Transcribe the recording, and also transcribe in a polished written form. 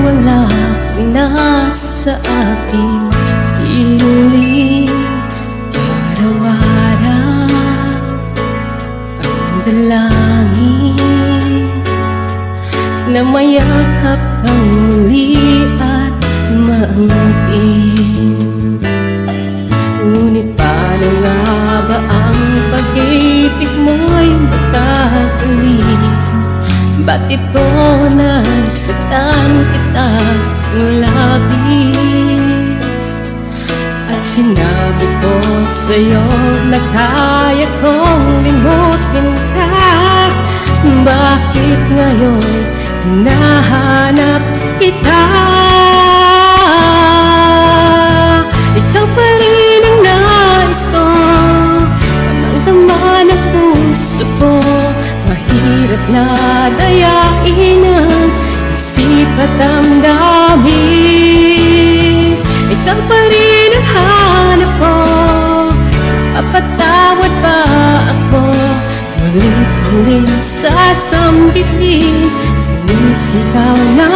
wala na sa aking piling. Araw-araw ang dalangin na mayakap kang muli at maangkin. Ngunit paano nga ba ang pag-ibig mo'y makakalit? Ba't ito nasaktan kita ng labis? At sinabi ko sa'yo na kaya kong limutin ka. Bakit ngayon hinahanap kita? Ikaw pa rin ang nais ko, tamang-tama ng puso ko. Mahirap na dayain ang isip at damdamin. Ikaw pa rin ang hanap ko, papatawad ba ako? Mulit-muling sasambitin, sinisigaw na